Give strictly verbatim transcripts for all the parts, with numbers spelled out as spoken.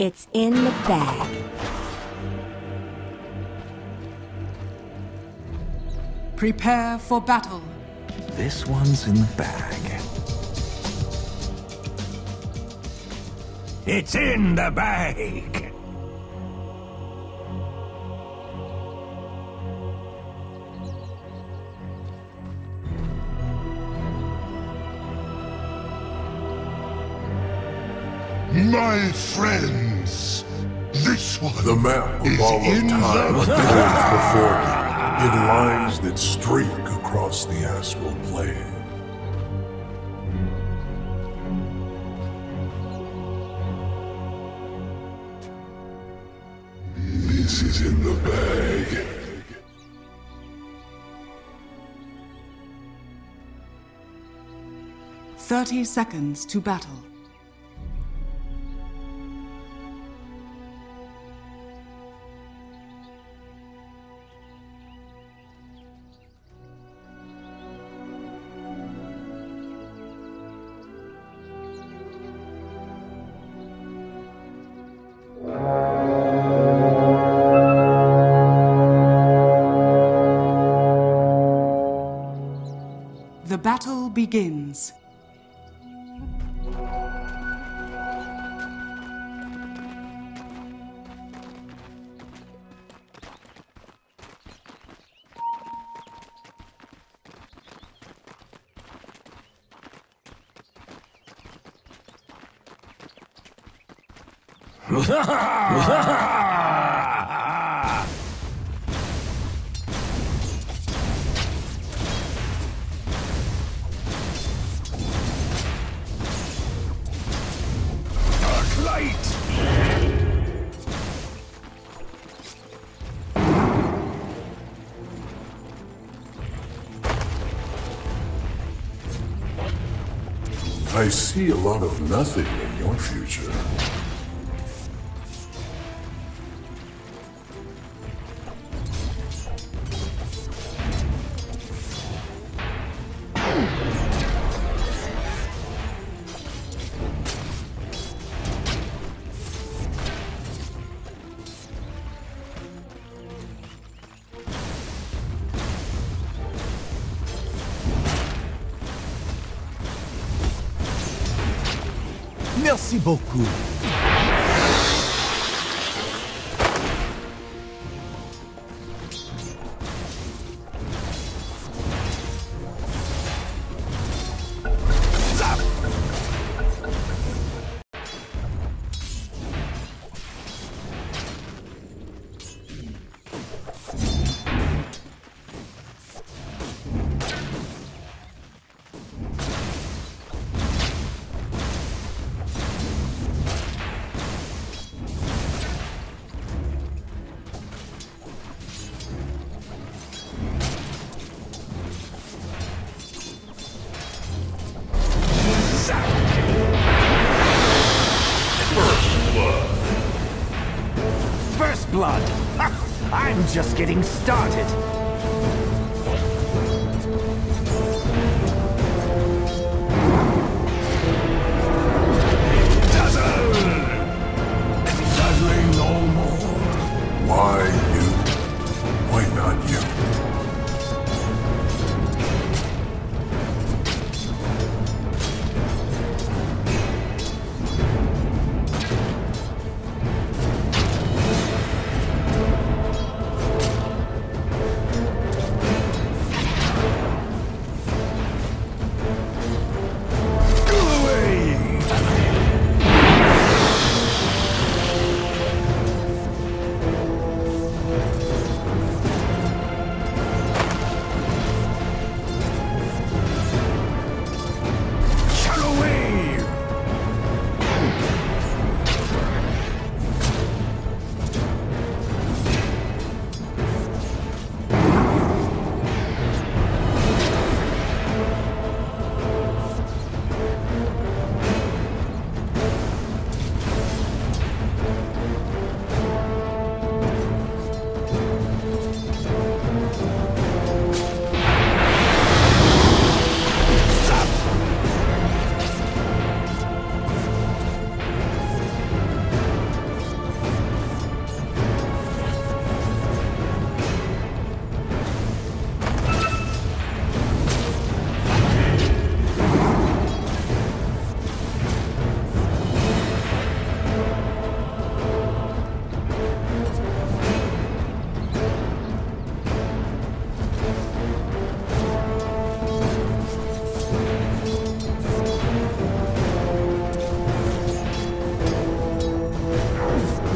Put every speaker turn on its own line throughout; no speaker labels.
It's in the bag.
Prepare for battle.
This one's in the bag. It's in the bag!
My friends, this one
The map of
is
all of
in
time
the
unfolds before me in lines that streak across the astral plane.
This is in the bag.
Thirty seconds to battle. The battle begins.
I see a lot of nothing in your future.
Merci beaucoup.
Blood. I'm just getting started. Dazzle! Dazzling no more.
Why you? Why not you?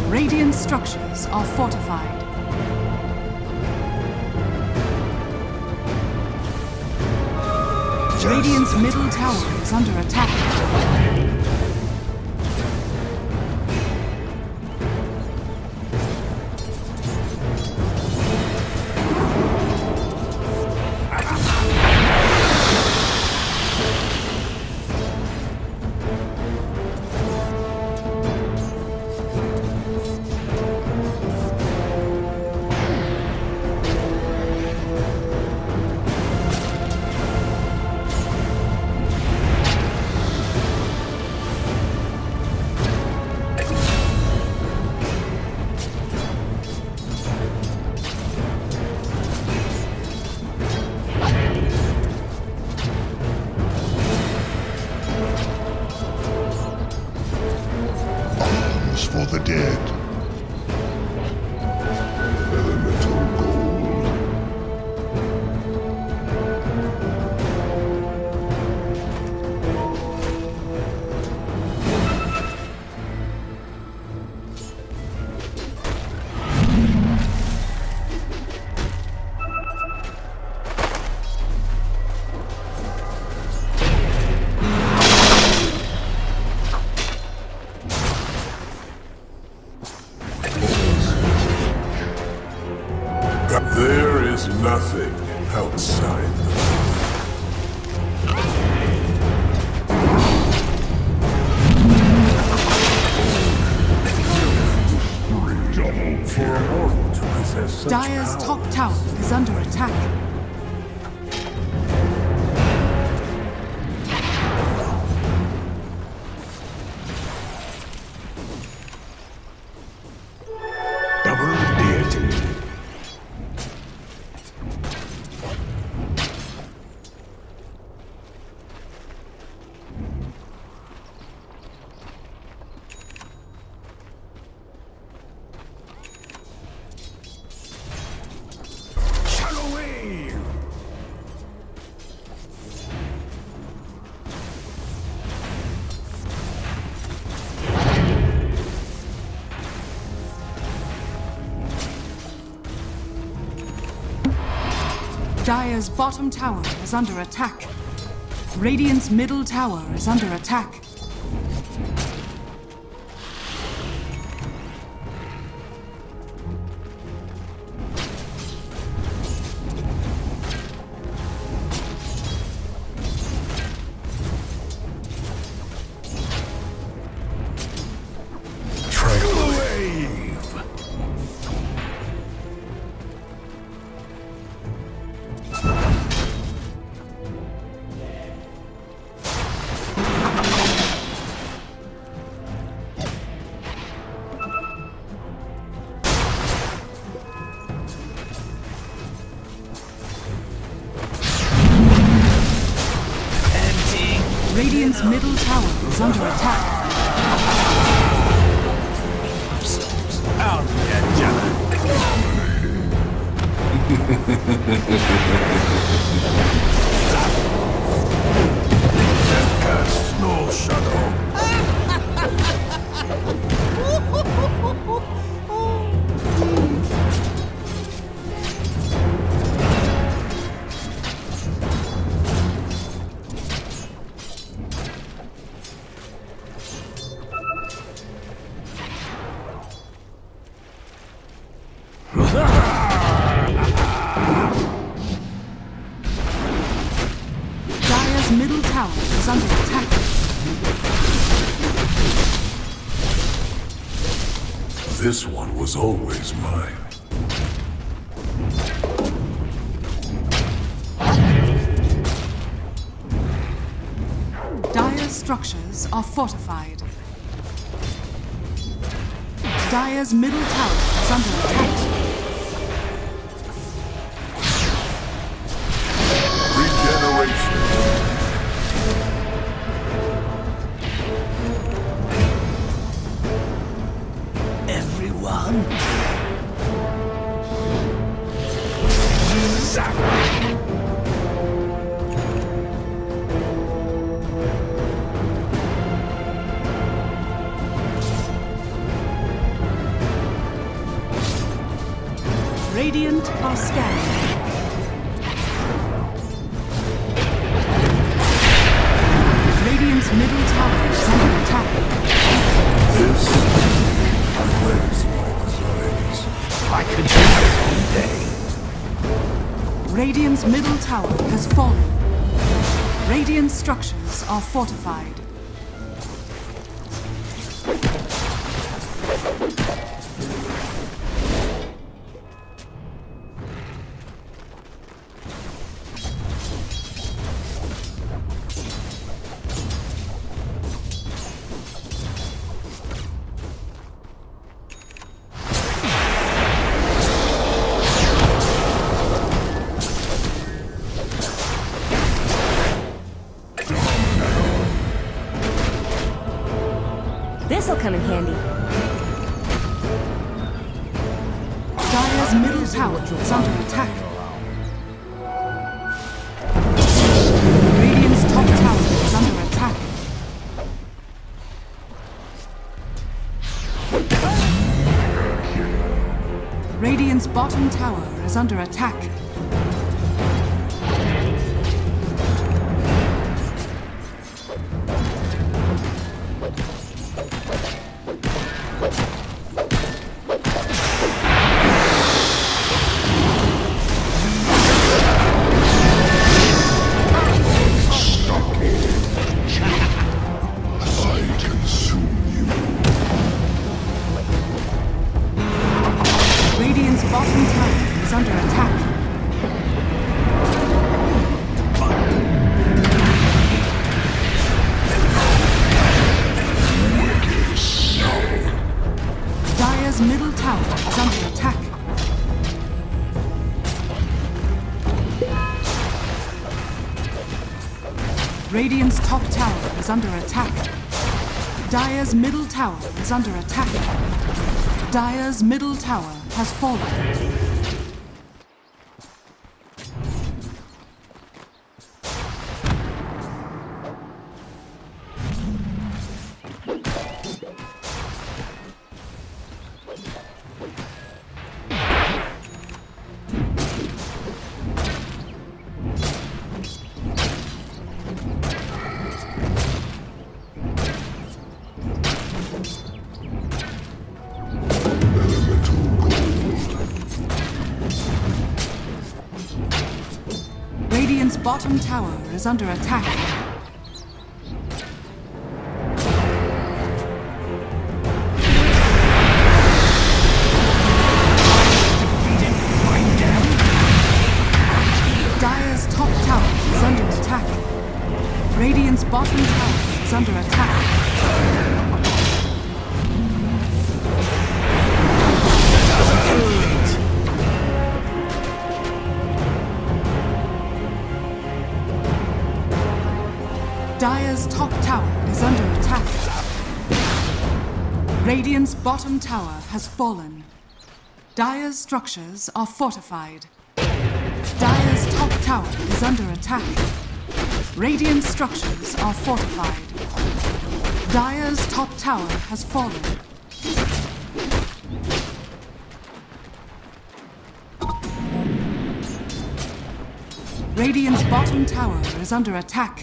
Radiant structures are fortified. Radiant's middle tower is under attack.
For the dead. Elemental gold.
There is nothing outside the For a mortal to possess such
Dire's
power.
top tower is under attack.
Double deity.
Dire's bottom tower is under attack. Radiant's middle tower is under attack. Radiant's middle tower is under attack.
Out there,
Snow shadow.
Dire's middle tower is under attack.
This one was always mine.
Dire's structures are fortified. Dire's middle tower is under attack.
Regeneration.
everyone. Zap.
Radiant are scanning. Radiant's middle tower is under attack.
This is my designs.
I could do this all day.
Radiant's middle tower has fallen. Radiant structures are fortified.
This'll come in handy.
Dire's middle tower is under attack. Radiant's top tower is under attack. Radiant's bottom tower is under attack. Radiant's top tower is under attack. Dire's middle tower is under attack. Dire's middle tower has fallen. Radiant's bottom tower is under attack. Dire's top tower is under attack. Radiant's bottom tower is under attack. Dire's top tower is under attack. Radiant's bottom tower has fallen. Dire's structures are fortified. Dire's top tower is under attack. Radiant structures are fortified. Dire's top tower has fallen. Radiant's bottom tower is under attack.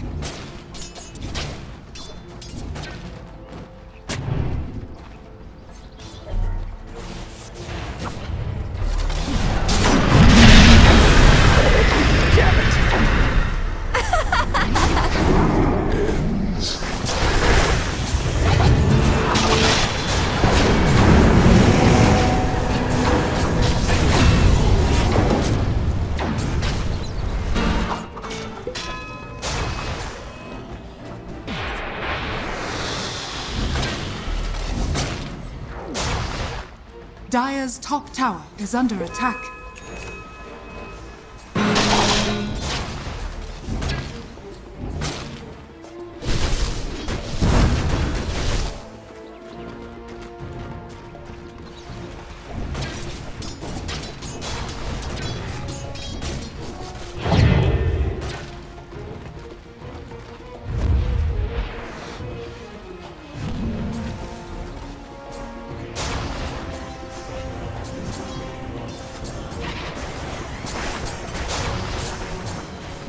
Dire's top tower is under attack.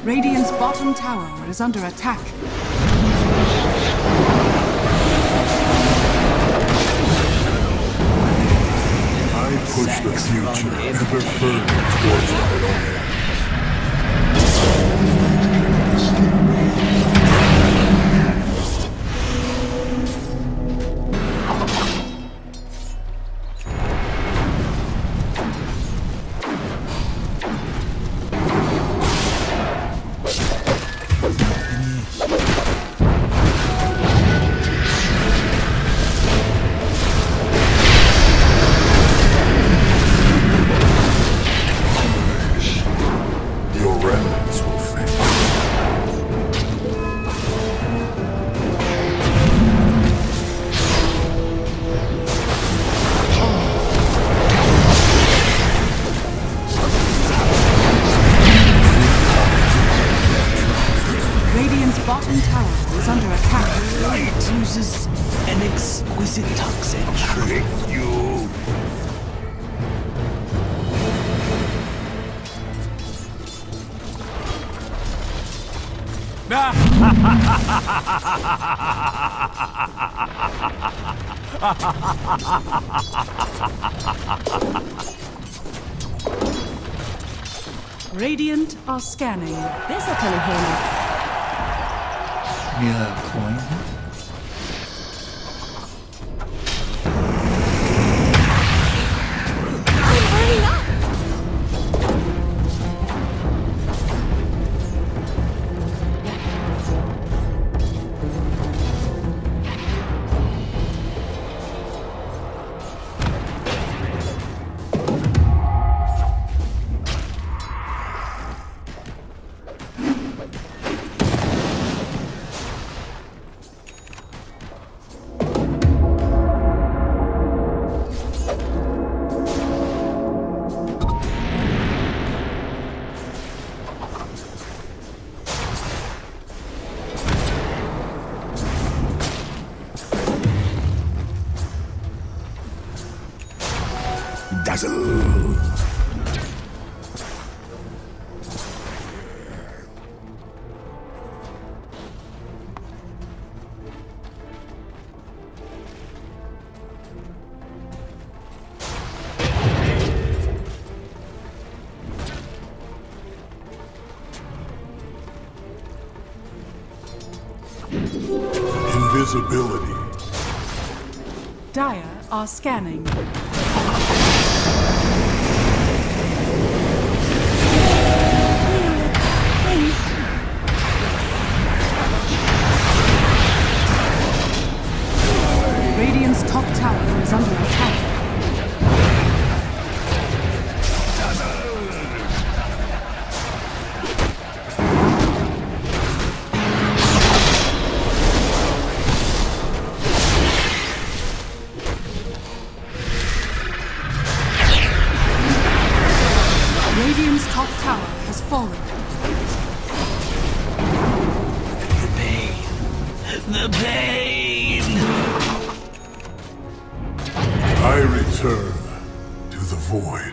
Radiant's bottom tower is under attack.
I push the future ever further towards my own end.
Radiant are scanning.
This I can hear.
Yeah, coin.
I'm burning up!
Invisibility.
Dire are scanning. Radiant's top tower is under attack. Radiant's top tower has fallen.
The pain. The pain!
I return to the void.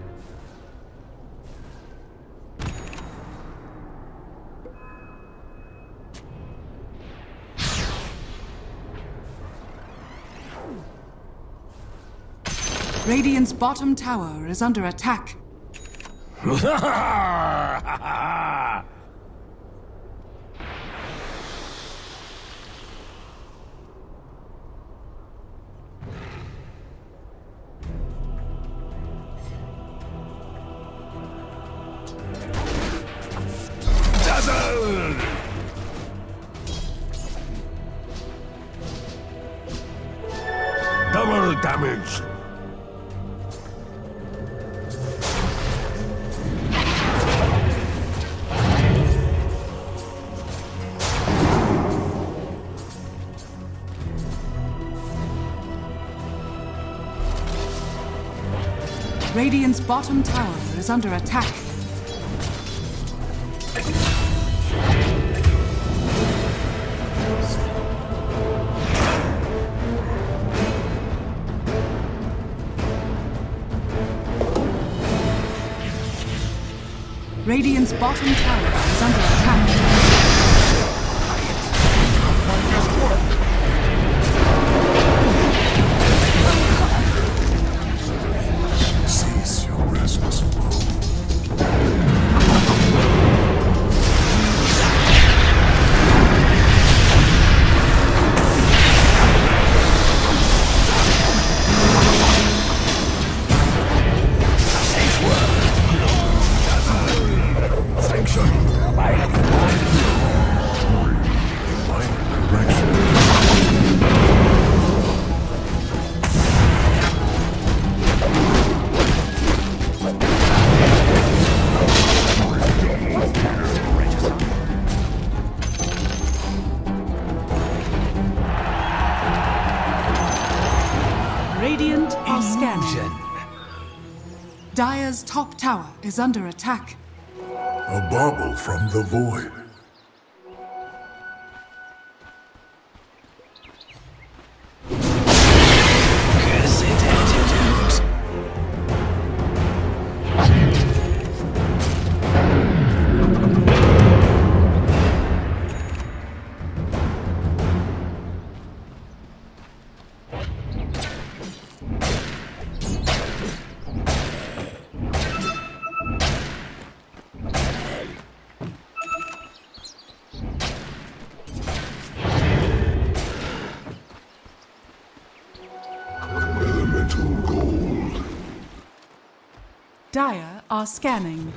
Radiant's bottom tower is under attack.
Double damage.
Radiant's bottom tower is under attack. Radiant's bottom tower is under attack.
Cease your restless flow.
Radiant are scanning. Dire's top tower is under attack.
A bauble from the void.
Cursed antidote.
Elemental gold.
Dire are scanning.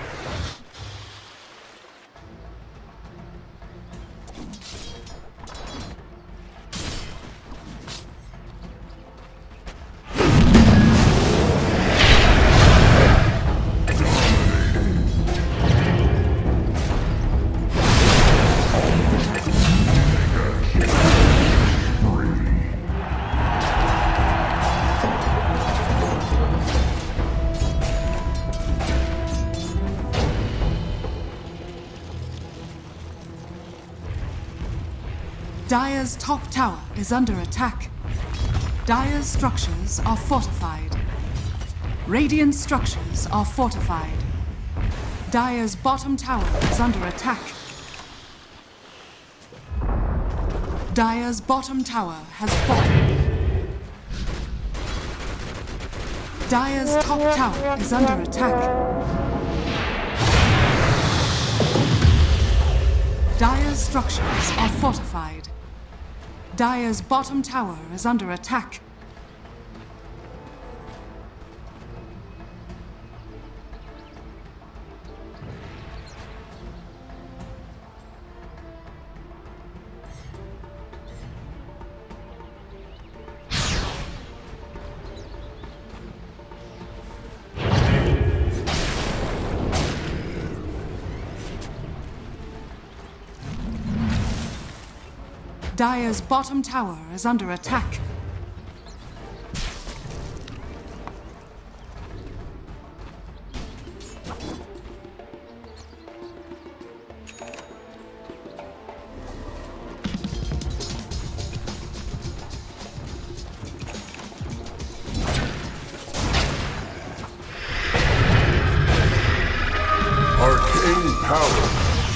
Dire's top tower is under attack. Dire's structures are fortified. Radiant structures are fortified. Dire's bottom tower is under attack. Dire's bottom tower has fallen. Dire's top tower is under attack. Dire's structures are fortified. Dire's bottom tower is under attack. Dire's bottom tower is under attack.
Arcane power.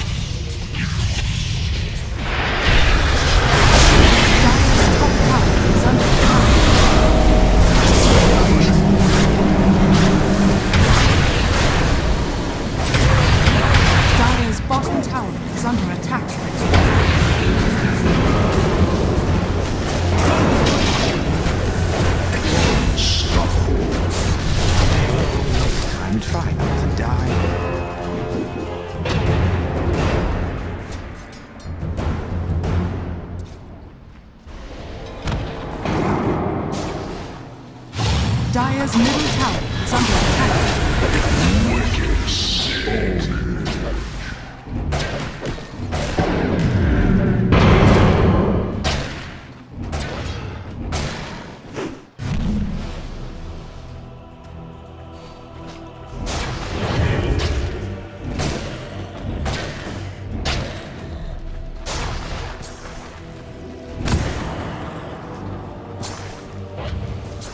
Dire's middle tower is under attack.
Wicked soul.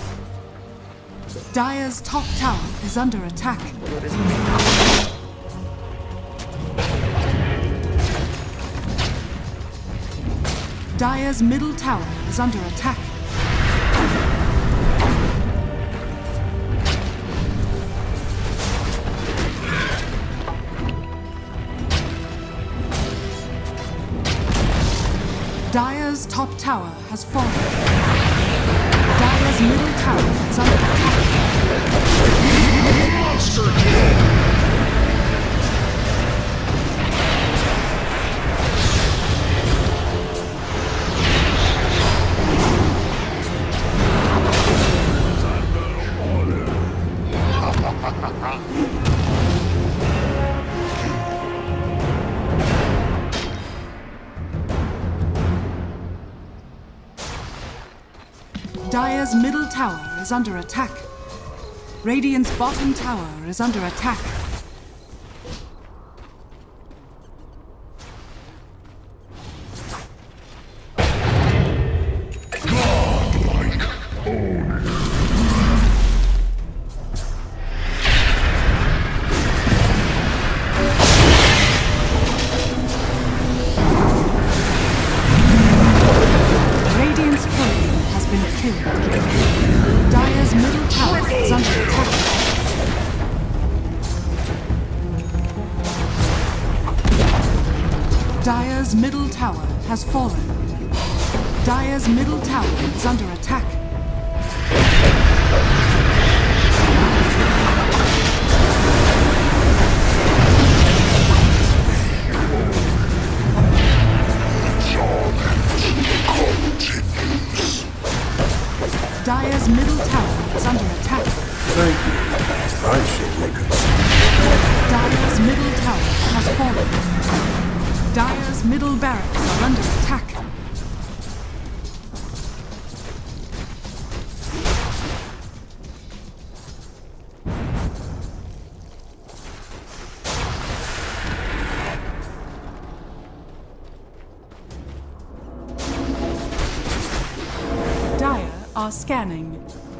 Dire's top tower is under attack. Dire's middle tower is under attack. Dire's top tower has fallen. Dire's middle tower is under attack.
Monster kill!
Dire's middle tower is under attack. Radiant's bottom tower is under attack.
Godlike owner.
Radiant's Quelling has been killed. Dire's middle tower is under attack. Dire's middle tower has fallen. Dire's middle tower is under attack. Dire's middle tower is under attack.
Thank you. I shall reconsider.
Dire's middle tower has fallen. Dire's middle barracks are under attack. Dire are scanning.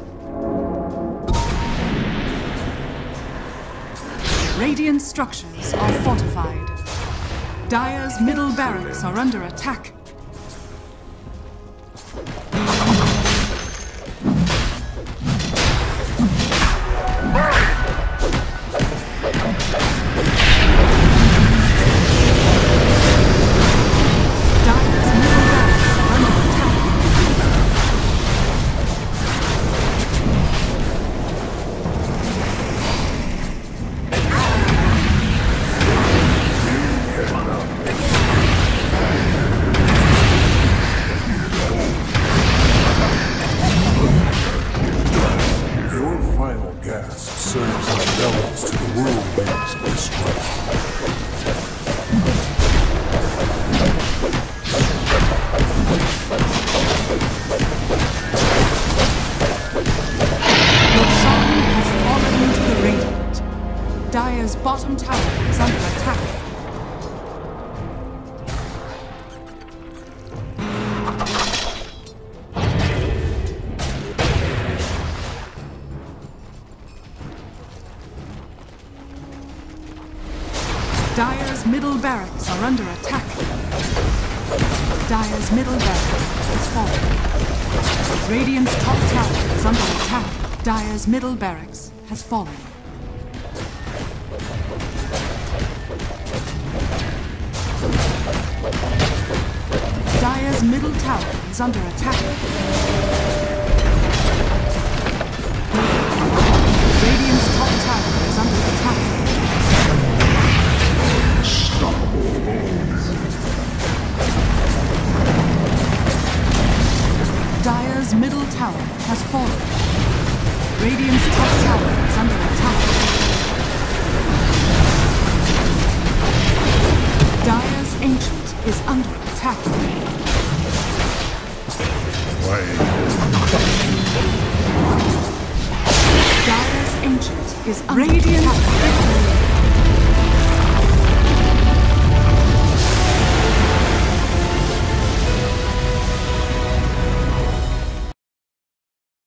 Radiant structures are fortified. Dire's middle barracks are under attack. Dire's middle barracks are under attack.
Your final gasp serves as bellows to the whirlwinds of destruction.
Your song has fallen into the Radiant. Dire's bottom tower is under attack. Dire's middle barracks are under attack. Dire's middle barracks has fallen. Radiant's top tower is under attack. Dire's middle barracks has fallen. Dire's middle tower is under attack. Radiant's top tower is under attack. Dire's middle tower has fallen. Radiant's top tower is under attack. Dire's ancient is under attack. Dire's ancient is under attack.